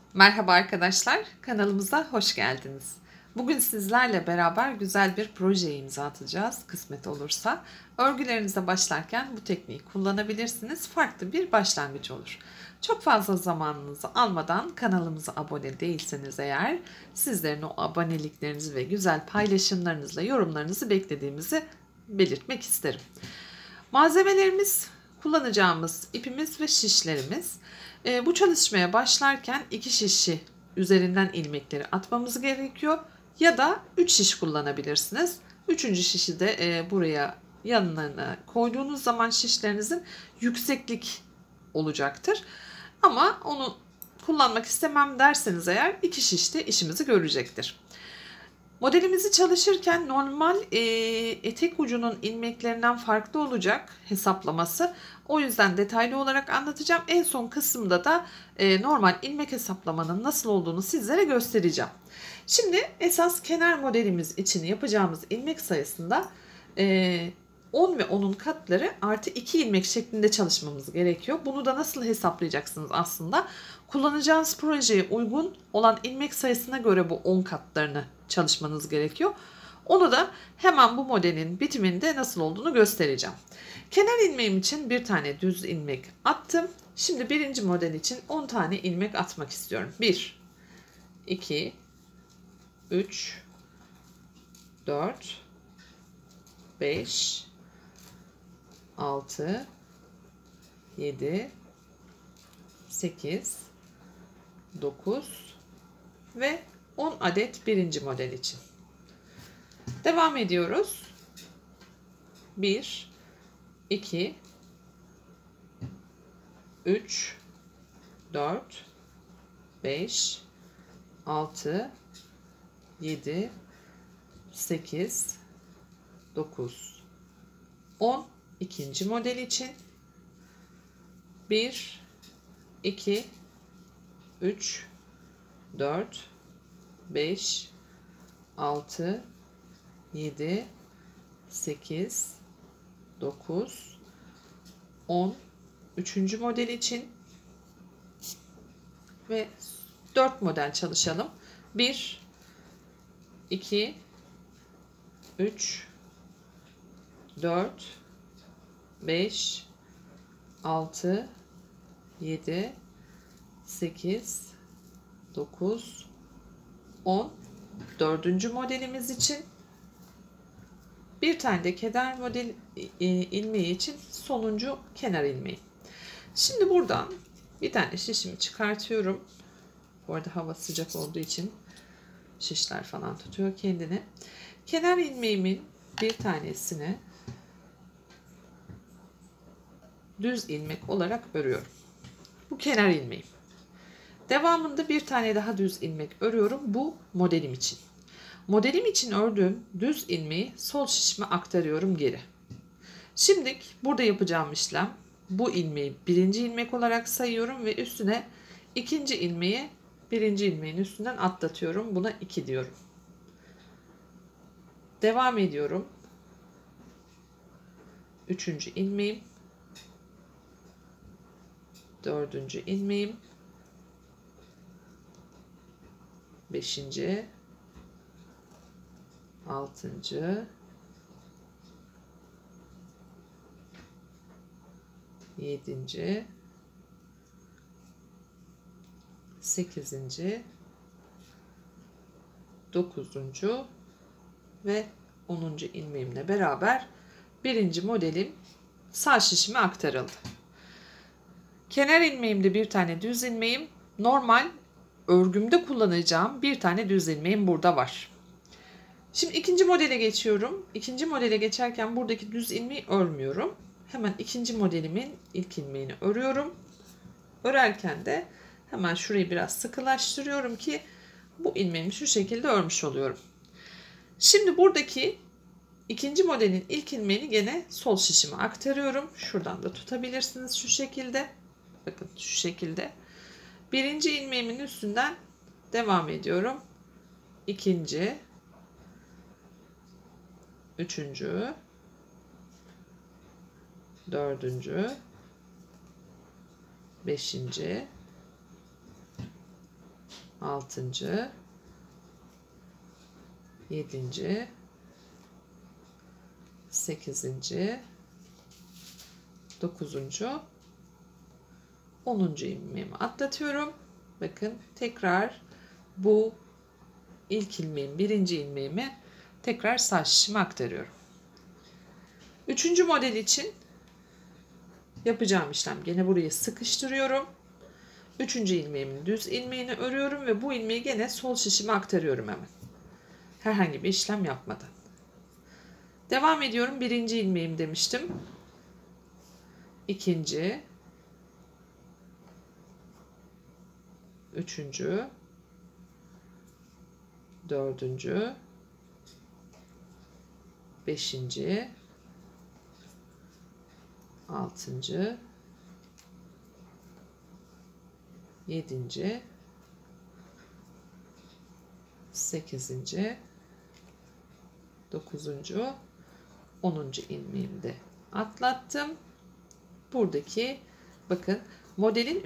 Merhaba arkadaşlar, kanalımıza hoş geldiniz. Bugün sizlerle beraber güzel bir projeye imza atacağız kısmet olursa. Örgülerinize başlarken bu tekniği kullanabilirsiniz. Farklı bir başlangıç olur. Çok fazla zamanınızı almadan kanalımıza abone değilseniz eğer sizlerin o aboneliklerinizi ve güzel paylaşımlarınızla yorumlarınızı beklediğimizi belirtmek isterim. Malzemelerimiz, kullanacağımız ipimiz ve şişlerimiz. Bu çalışmaya başlarken 2 şişi üzerinden ilmekleri atmamız gerekiyor. Ya da 3 şiş kullanabilirsiniz. 3. şişi de buraya yanlarına koyduğunuz zaman şişlerinizin yükseklik olacaktır. Ama onu kullanmak istemem derseniz eğer 2 şiş de işimizi görecektir. Modelimizi çalışırken normal etek ucunun ilmeklerinden farklı olacak hesaplaması. O yüzden detaylı olarak anlatacağım. En son kısımda da normal ilmek hesaplamanın nasıl olduğunu sizlere göstereceğim. Şimdi esas kenar modelimiz için yapacağımız ilmek sayısında 10 ve 10'un katları artı 2 ilmek şeklinde çalışmamız gerekiyor. Bunu da nasıl hesaplayacaksınız aslında? Kullanacağınız projeye uygun olan ilmek sayısına göre bu 10 katlarını çalışmanız gerekiyor. Onu da hemen bu modelin bitiminde nasıl olduğunu göstereceğim. Kenar ilmeğim için bir tane düz ilmek attım. Şimdi birinci model için 10 tane ilmek atmak istiyorum. 1, 2, 3, 4, 5, 6, 7, 8, 9 ve 10 adet birinci model için. Devam ediyoruz. 1, 2, 3, 4, 5, 6, 7, 8, 9, 10 ikinci model için. 1, 2, 3, 4, 5, 6, 7, 8, 9, 10. Üçüncü model için. Ve 4 model çalışalım. 1, 2, 3, 4, 5, 6, 7, 8, 9, 10. Dördüncü modelimiz için. Bir tane de kenar model ilmeği için sonuncu kenar ilmeği. Şimdi buradan bir tane şişimi çıkartıyorum. Bu arada hava sıcak olduğu için şişler falan tutuyor kendini. Kenar ilmeğimin bir tanesini düz ilmek olarak örüyorum. Bu kenar ilmeğim. Devamında bir tane daha düz ilmek örüyorum. Bu modelim için. Modelim için ördüğüm düz ilmeği sol şişime aktarıyorum geri. Şimdi burada yapacağım işlem, bu ilmeği birinci ilmek olarak sayıyorum ve üstüne ikinci ilmeği birinci ilmeğin üstünden atlatıyorum. Buna 2 diyorum. Devam ediyorum. Üçüncü ilmeğim, dördüncü ilmeğim, beşinci, altıncı, 7. 8. 9. ve 10. ilmeğimle beraber birinci modelim sağ şişime aktarıldı. Kenar ilmeğimde bir tane düz ilmeğim, normal örgümde kullanacağım bir tane düz ilmeğim burada var. Şimdi ikinci modele geçiyorum. İkinci modele geçerken buradaki düz ilmeği örmüyorum. Hemen ikinci modelimin ilk ilmeğini örüyorum. Örerken de hemen şurayı biraz sıkılaştırıyorum ki bu ilmeğimi şu şekilde örmüş oluyorum. Şimdi buradaki ikinci modelin ilk ilmeğini gene sol şişime aktarıyorum. Şuradan da tutabilirsiniz şu şekilde. Bakın şu şekilde. Birinci ilmeğimin üstünden devam ediyorum. İkinci, üçüncü, dördüncü, beşinci, Altıncı, 7. 8. 9. 10. ilmeğimi atlatıyorum. Bakın tekrar bu ilk ilmeğim, birinci ilmeğimi tekrar sağ şişime aktarıyorum. Üçüncü model için yapacağım işlem gene burayı sıkıştırıyorum. Üçüncü ilmeğimin düz ilmeğini örüyorum ve bu ilmeği gene sol şişime aktarıyorum hemen. Herhangi bir işlem yapmadan. Devam ediyorum. Birinci ilmeğim demiştim. İkinci, üçüncü, 4. 5. 6. 7. 8. 9. 10. ilmeğimi de atlattım. Buradaki bakın modelin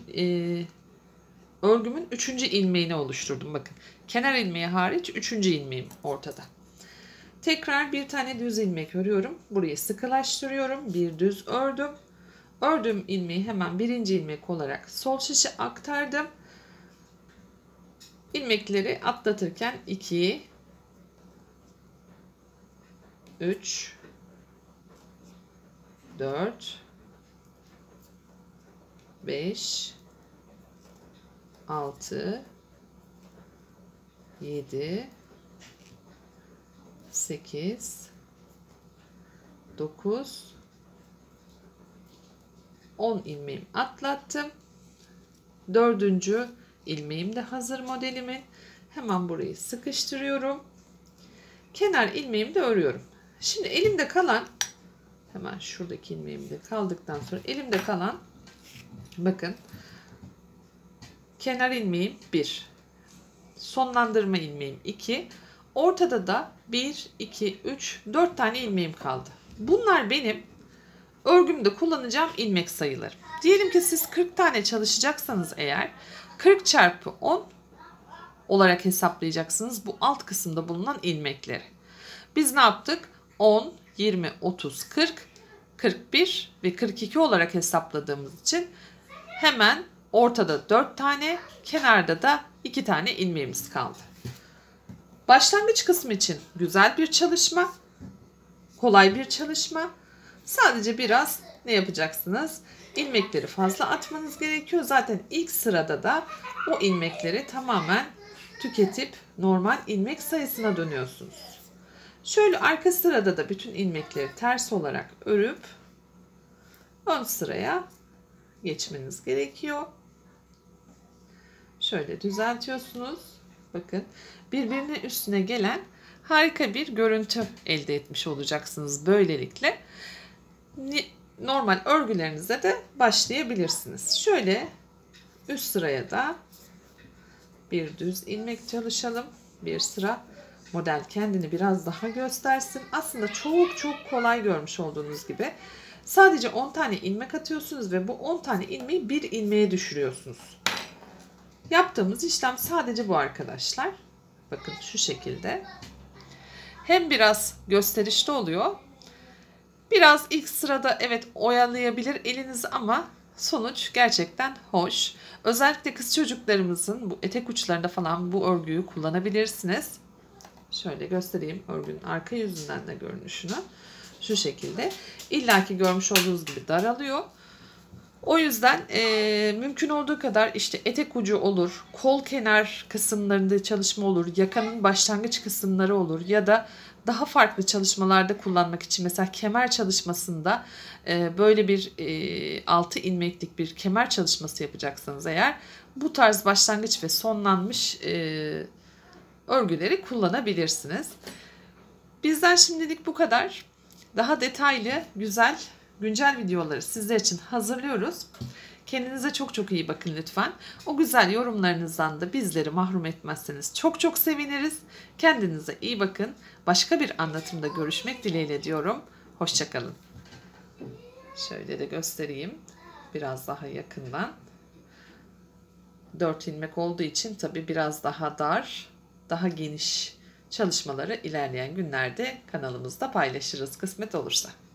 örgümün 3. ilmeğini oluşturdum. Bakın kenar ilmeği hariç 3. ilmeğim ortada. Tekrar bir tane düz ilmek örüyorum. Burayı sıkılaştırıyorum. Bir düz ördüm. Ördüğüm ilmeği hemen birinci ilmek olarak sol şişe aktardım. İlmekleri atlatırken 2, 3, 4, 5, 6, 7, 8, 9, 10 ilmeğimi atlattım. 4. ilmeğim de hazır modelimin. Hemen burayı sıkıştırıyorum. Kenar ilmeğimi de örüyorum. Şimdi elimde kalan, hemen şuradaki ilmeğim de kaldıktan sonra elimde kalan, bakın kenar ilmeğim 1, sonlandırma ilmeğim 2, ortada da 1, 2, 3, 4 tane ilmeğim kaldı. Bunlar benim örgümde kullanacağım ilmek sayıları. Diyelim ki siz 40 tane çalışacaksanız eğer 40 çarpı 10 olarak hesaplayacaksınız bu alt kısımda bulunan ilmekleri. Biz ne yaptık? 10, 20, 30, 40, 41 ve 42 olarak hesapladığımız için hemen ortada 4 tane, kenarda da 2 tane ilmeğimiz kaldı. Başlangıç kısmı için güzel bir çalışma, kolay bir çalışma. Sadece biraz ne yapacaksınız? İlmekleri fazla atmanız gerekiyor. Zaten ilk sırada da o ilmekleri tamamen tüketip normal ilmek sayısına dönüyorsunuz. Şöyle arka sırada da bütün ilmekleri ters olarak örüp ön sıraya geçmeniz gerekiyor. Şöyle düzeltiyorsunuz. Bakın birbirine üstüne gelen harika bir görüntü elde etmiş olacaksınız böylelikle. Normal örgülerinize de başlayabilirsiniz. Şöyle üst sıraya da bir düz ilmek çalışalım. Bir sıra model kendini biraz daha göstersin. Aslında çok kolay görmüş olduğunuz gibi. Sadece 10 tane ilmek atıyorsunuz ve bu 10 tane ilmeği bir ilmeğe düşürüyorsunuz. Yaptığımız işlem sadece bu arkadaşlar. Bakın şu şekilde. Hem biraz gösterişli oluyor. Biraz ilk sırada evet oyalayabilir elinizi ama sonuç gerçekten hoş. Özellikle kız çocuklarımızın bu etek uçlarında falan bu örgüyü kullanabilirsiniz. Şöyle göstereyim örgünün arka yüzünden de görünüşünü. Şu şekilde. İlla ki görmüş olduğunuz gibi daralıyor. O yüzden mümkün olduğu kadar işte etek ucu olur, kol kenar kısımlarında çalışma olur, yakanın başlangıç kısımları olur ya da daha farklı çalışmalarda kullanmak için mesela kemer çalışmasında böyle bir 6 ilmeklik bir kemer çalışması yapacaksanız eğer bu tarz başlangıç ve sonlanmış örgüleri kullanabilirsiniz. Bizden şimdilik bu kadar. Daha detaylı, güzel, güncel videoları sizler için hazırlıyoruz. Kendinize çok iyi bakın lütfen. O güzel yorumlarınızdan da bizleri mahrum etmezseniz çok seviniriz. Kendinize iyi bakın. Başka bir anlatımda görüşmek dileğiyle diyorum. Hoşça kalın. Şöyle de göstereyim. Biraz daha yakından. 4 ilmek olduğu için tabii biraz daha dar, daha geniş çalışmaları ilerleyen günlerde kanalımızda paylaşırız kısmet olursa.